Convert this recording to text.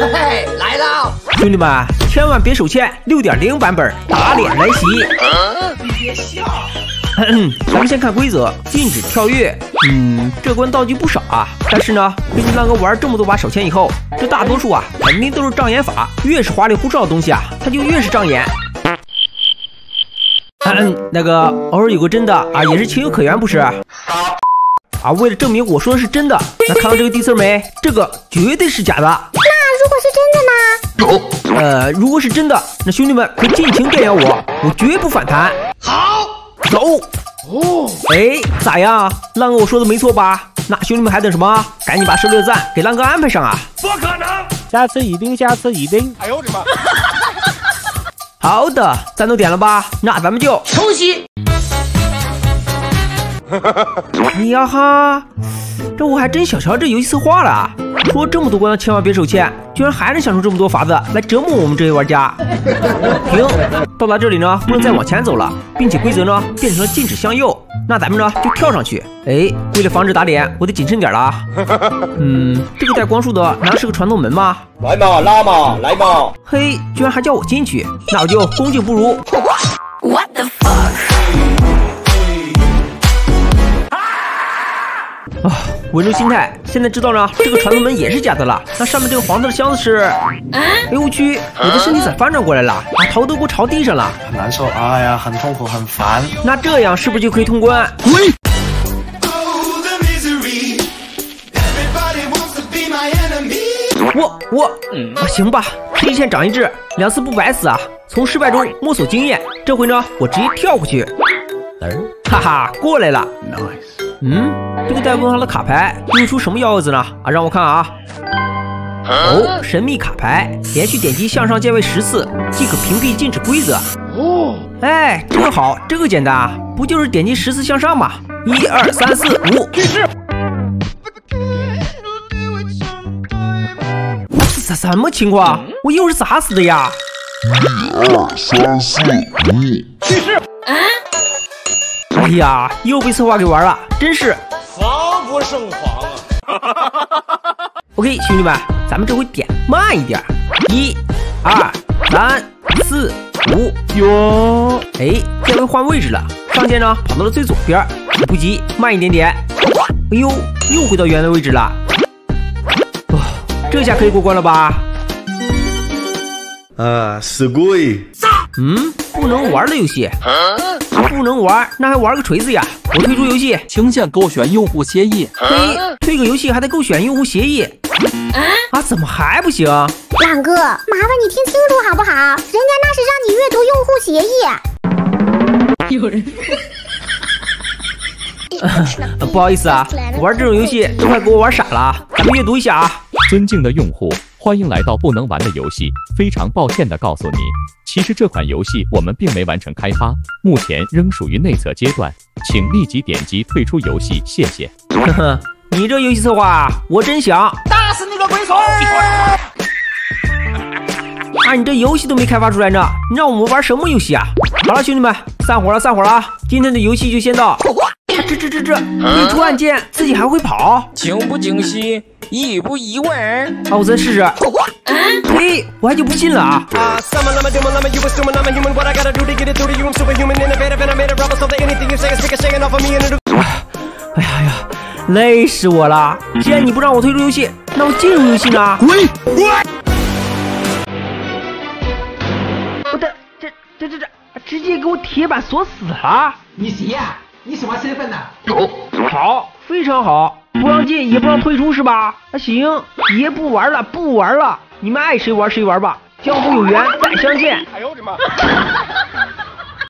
嘿，来了！ 兄弟们，千万别手欠，6.0版本打脸来袭。 你别笑。 咱们先看规则，禁止跳跃。这关道具不少啊，但是呢，根据浪哥玩这么多把手签以后，这大多数啊肯定都是障眼法，越是花里胡哨的东西啊，它就越是障眼。那个偶尔有个真的啊，也是情有可原，不是？啊，为了证明我说的是真的，那看到这个地刺没？这个绝对是假的。 那如果是真的呢？ 如果是真的，那兄弟们可以尽情电咬我，我绝不反弹。 好， 走。哎，咋样？浪哥我说的没错吧？那兄弟们还等什么？赶紧把16个赞给浪哥安排上啊！ 不可能！ 下次一定，下次一定。 哎呦我的妈！ 好的，赞都点了吧？那咱们就抽洗。 哎呀哈，这我还真小瞧这游戏策划了啊！说这么多关千万别手欠，居然还能想出这么多法子来折磨我们这些玩家。停，到达这里呢，不能再往前走了，并且规则呢变成了禁止向右。那咱们呢就跳上去。哎，为了防止打脸，我得谨慎点了啊。这个带光束的难道是个传送门吗？ 来嘛，拉嘛，来嘛！ 嘿，居然还叫我进去，那我就恭敬不如。 What the fuck？ 稳住心态，现在知道呢，这个传送门也是假的了。那上面这个黄色的箱子是……哎呦我去，我的身体咋翻转过来了？啊，头都给我朝地上了， 很难受，哎呀，很痛苦，很烦。 那这样是不是就可以通关？喂！行吧，黑线长一智，2次不白死啊！从失败中摸索经验，这回呢，我直接跳过去。哈哈，过来了。这个带光上的卡牌用出什么幺蛾子呢？啊，让我看啊。哦，神秘卡牌，连续点击向上键位10次，即可屏蔽禁止规则。哎，这个好，这个简单啊，不就是点击10次向上吗？1、2、3、4、5，去世。这什么情况？我又是咋死的呀？1、2、3、4、5，去世。哎呀，又被策划给玩了，真是防不胜防啊 ！OK， 兄弟们，咱们这回点慢一点，1、2、3、4、5，哟！哎，这回换位置了，上键呢跑到了最左边，不急，慢一点点。哎呦，又回到原来位置了。这下可以过关了吧？ すごい。 不能玩的游戏。不能玩，那还玩个锤子呀！我退出游戏， 请先勾选用户协议。 嘿，退个游戏还得勾选用户协议。怎么还不行？ 浪哥，麻烦你听清楚好不好？人家那是让你阅读用户协议。有人。 不好意思啊，玩这种游戏都快给我玩傻了。咱们阅读一下啊。 尊敬的用户，欢迎来到不能玩的游戏。非常抱歉地告诉你，其实这款游戏我们并没完成开发，目前仍属于内测阶段，请立即点击退出游戏，谢谢。 呵呵，你这游戏策划，我真想打死你个龟孙！ 你这游戏都没开发出来呢，你让我们玩什么游戏啊？好了，兄弟们，散伙了啊！今天的游戏就先到。退出按键，自己还会跑， 惊不惊喜，意不意外？ 我再试试。嘿，我还就不信了啊！哎呀，累死我了！既然你不让我退出游戏，那我进入游戏呢？喂！我的这直接给我铁板锁死了！ 你谁呀？你什么身份呢？ 好，非常好，不让进也不让退出是吧？那行，爷不玩了，你们爱谁玩谁玩吧，江湖有缘再相见。 哎呦我的妈！